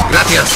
Gracias.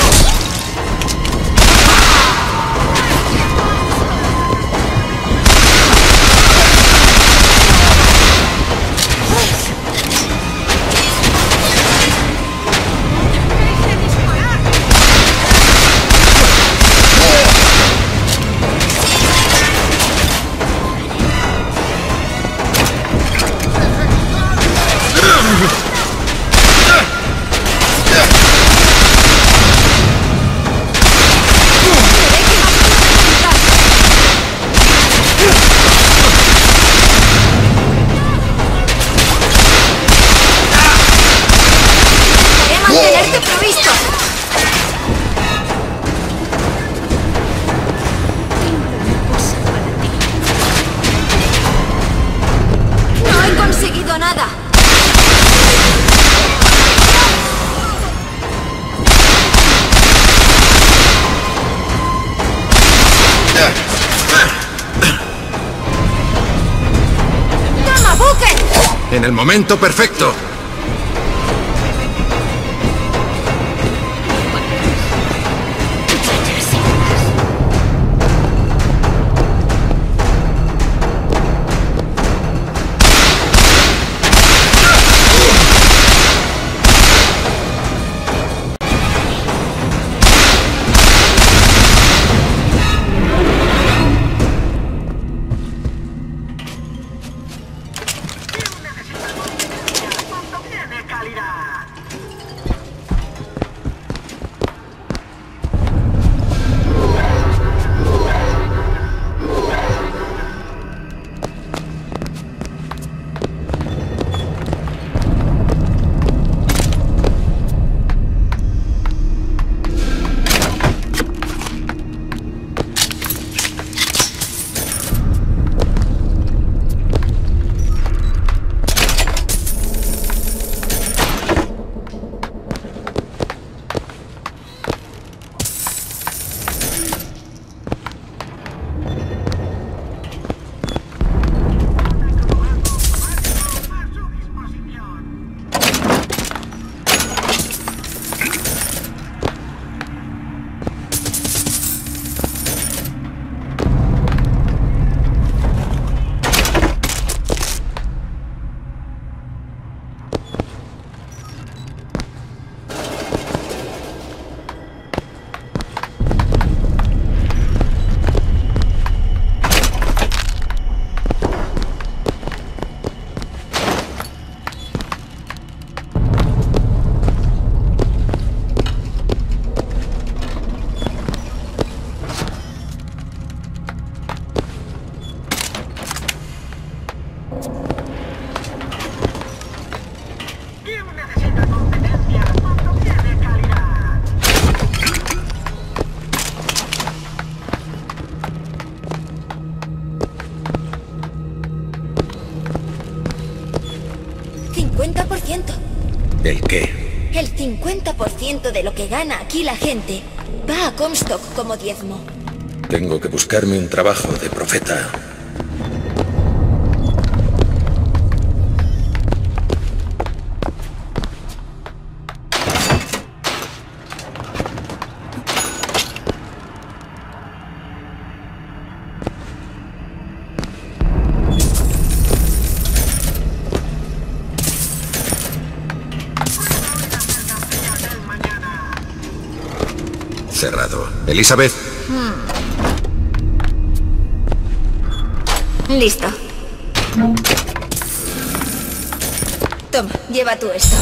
En el momento perfecto. ¿El qué? El 50% de lo que gana aquí la gente va a Comstock como diezmo. Tengo que buscarme un trabajo de profeta. Cerrado. Elizabeth. Listo. Toma, lleva tú esto.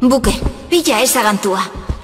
Buque, pilla esa gantúa.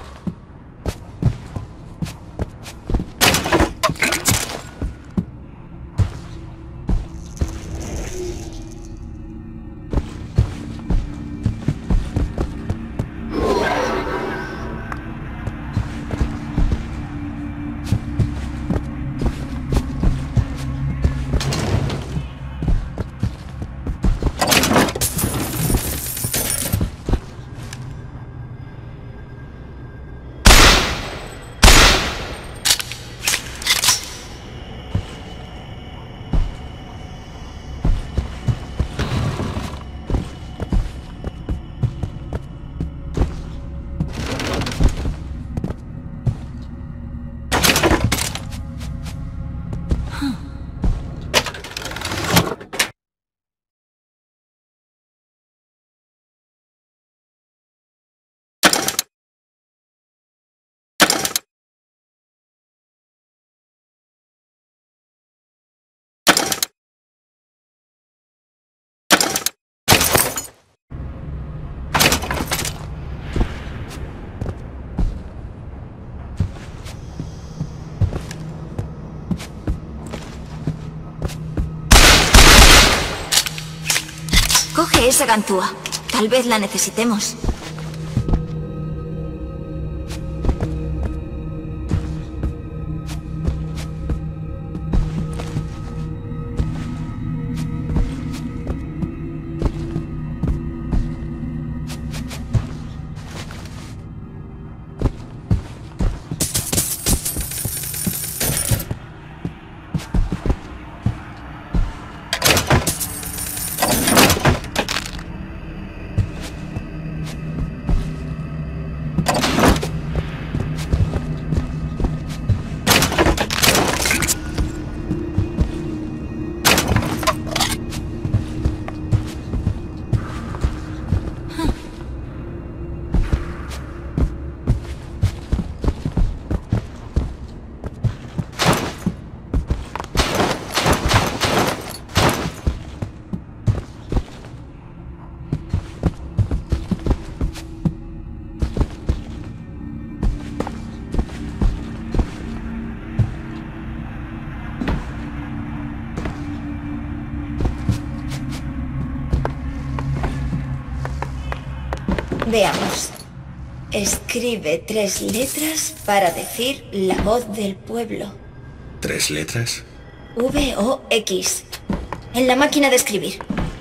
Coge esa gantúa. Tal vez la necesitemos. Veamos. Escribe 3 letras para decir la voz del pueblo. ¿3 letras? V-O-X. En la máquina de escribir.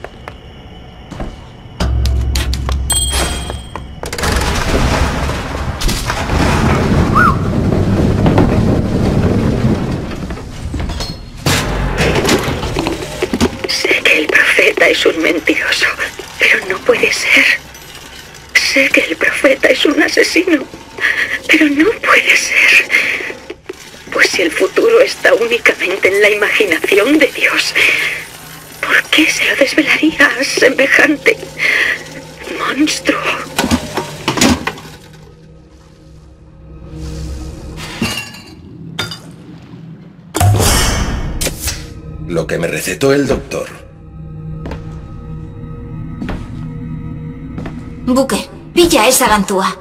Sé que el profeta es un mentiroso, pero no puede ser. Sé que el profeta es un asesino, pero no puede ser. Pues si el futuro está únicamente en la imaginación de Dios, ¿por qué se lo desvelaría a semejante monstruo? Lo que me recetó el doctor. Buque, pilla esa gantúa.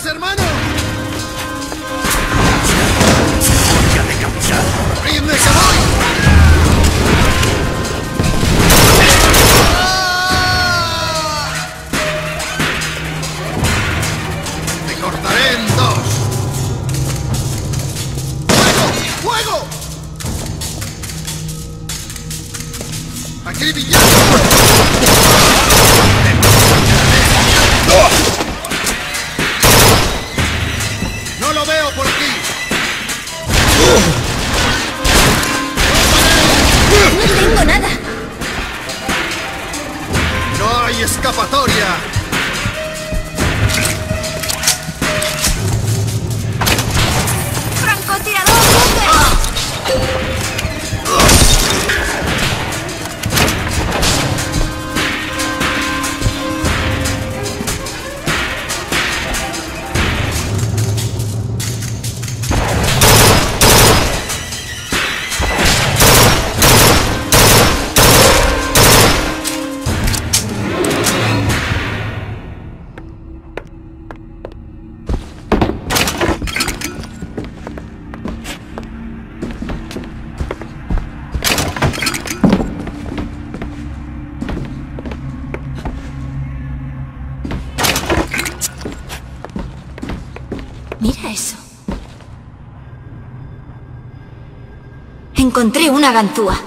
hermano! ¡Ya de capitán! ¡Ríndete, que voy! ¡Te cortaré en dos! ¡Fuego! ¡Fuego! ¡Acribillado! ¡No lo veo por aquí! No tengo nada. ¡No hay escapatoria! ¡Francotirador, Booker! Mira eso. Encontré una ganzúa.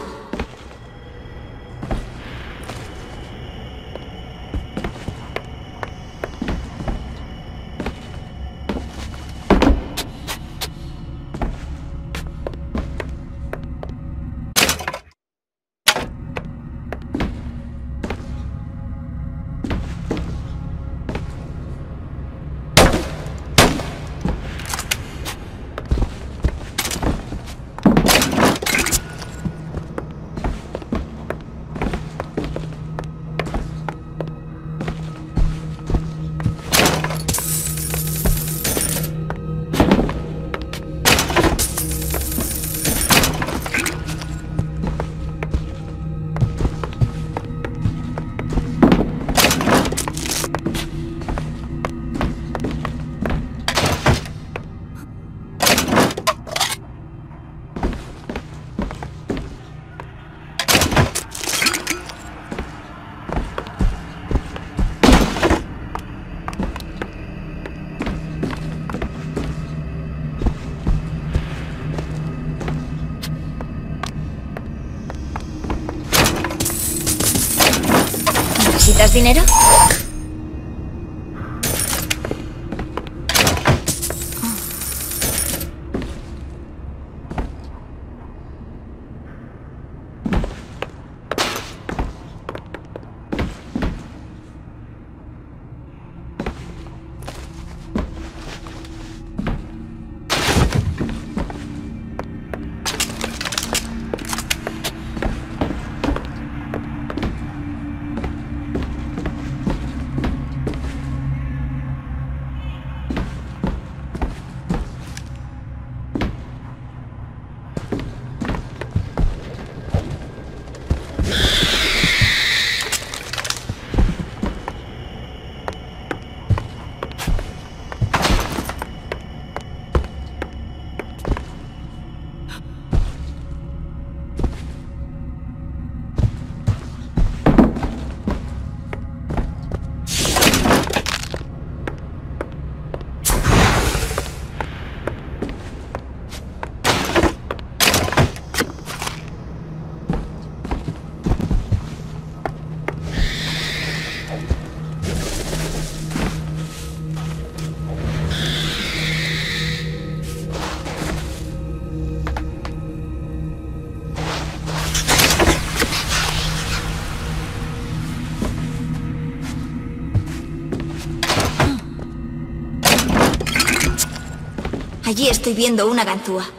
¿Necesitas dinero? Allí estoy viendo una ganzúa.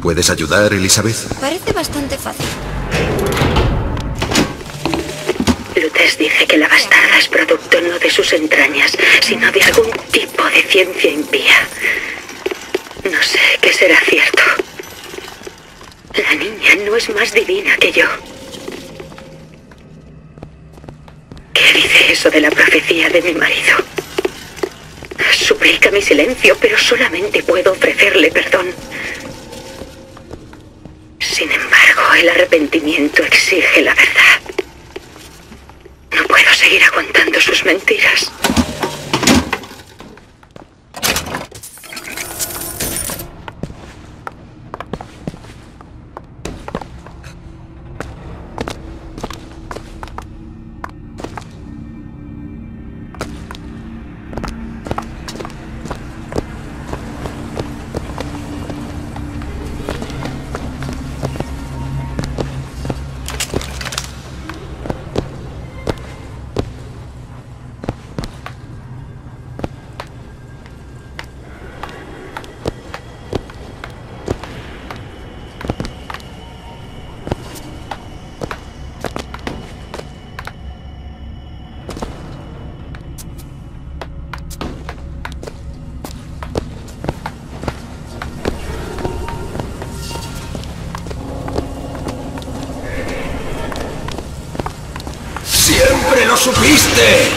¿Puedes ayudar, Elizabeth? Parece bastante fácil. Lutez dice que la bastarda es producto no de sus entrañas, sino de algún tipo de ciencia impía. No sé qué será cierto. La niña no es más divina que yo. ¿Qué dice eso de la profecía de mi marido? Suplica mi silencio, pero solamente puedo ofrecerle perdón. Sin embargo, el arrepentimiento exige la verdad. No puedo seguir aguantando sus mentiras. ¡Siempre lo supiste!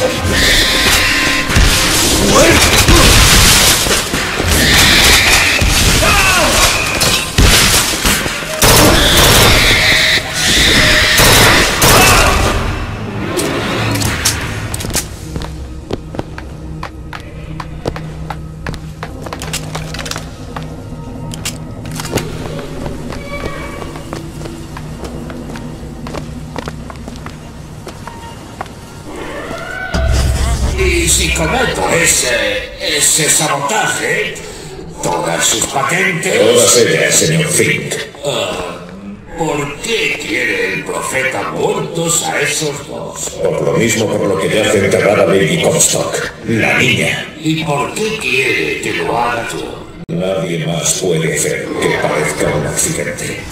Y si cometo ese sabotaje, todas sus patentes... Todas ellas, señor Fink. ¿Por qué quiere el profeta muertos a esos dos? Por lo mismo por lo que yace enterrada Lady Comstock, la niña. ¿Y por qué quiere que lo haga yo? Nadie más puede hacer que parezca un accidente.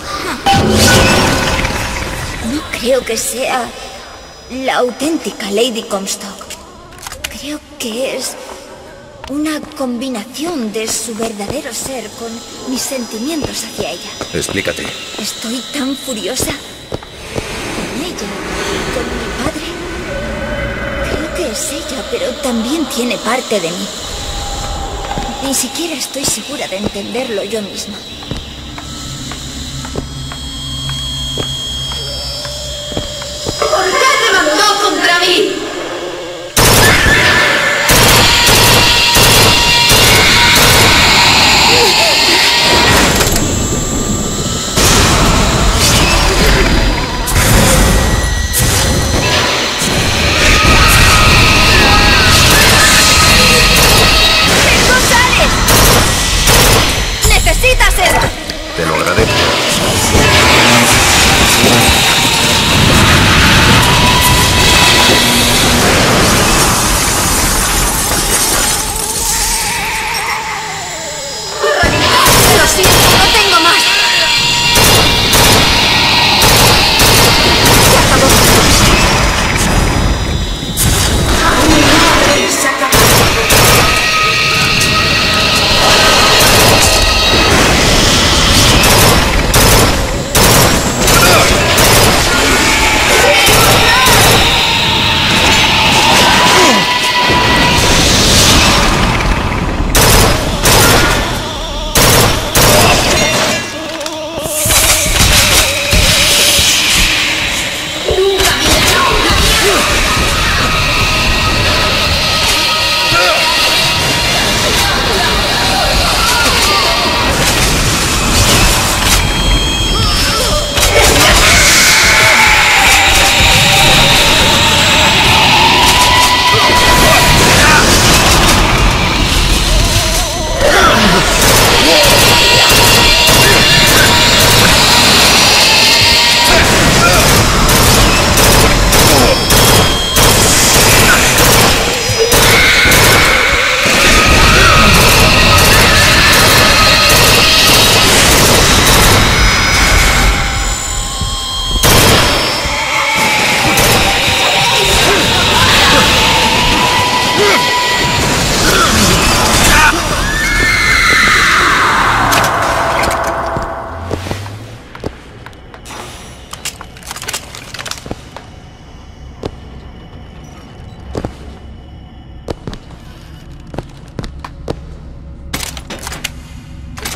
No creo que sea la auténtica Lady Comstock. Creo que es una combinación de su verdadero ser con mis sentimientos hacia ella. Explícate. Estoy tan furiosa con ella y con mi padre. Creo que es ella, pero también tiene parte de mí. Ni siquiera estoy segura de entenderlo yo misma. ¿Por qué te mandó contra mí? ¡Necesitas esto! Te lo agradezco.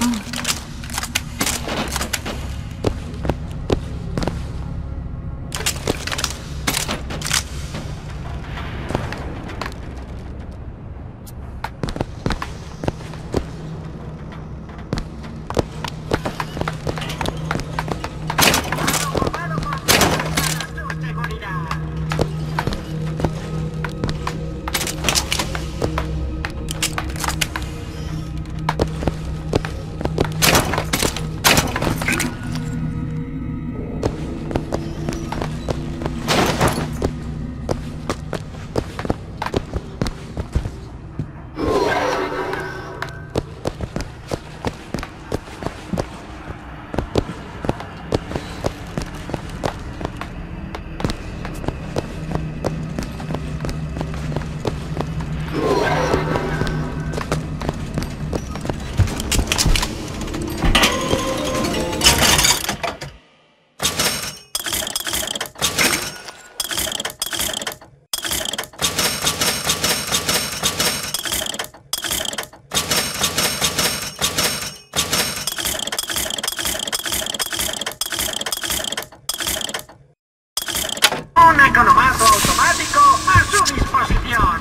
Un economazo automático a su disposición.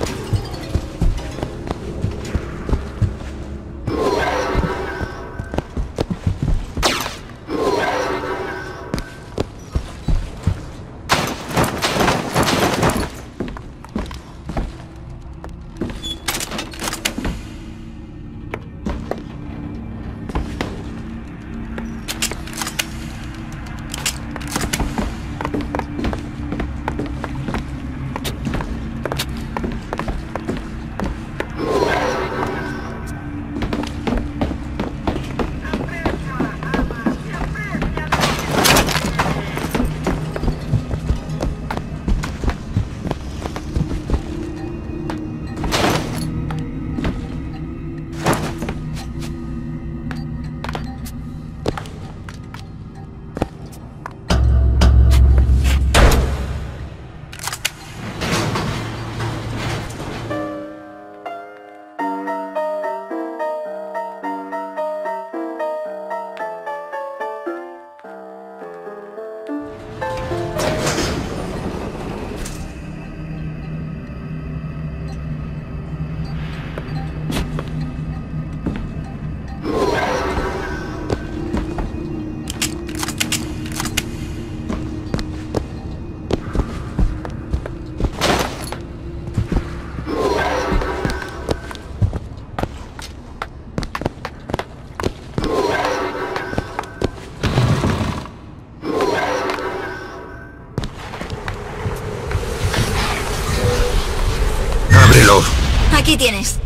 Ábrelo. Aquí tienes.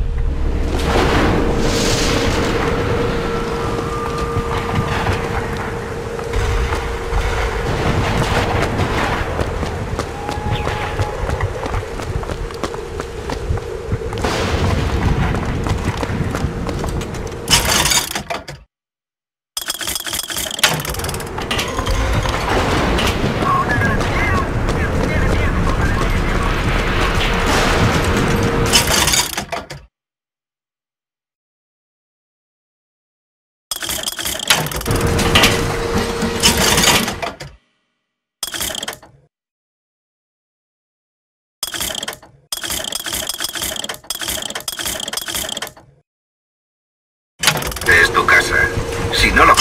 Es tu casa. Si no lo